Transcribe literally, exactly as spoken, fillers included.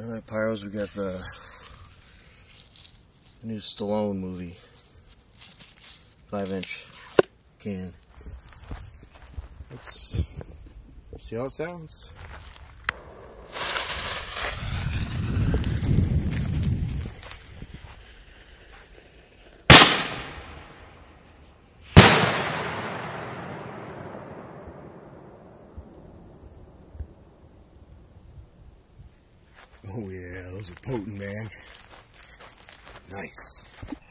Alright, Pyros, we got the new Stallone movie. five inch can. Let's see how it sounds. Oh yeah, those are potent, man. Nice.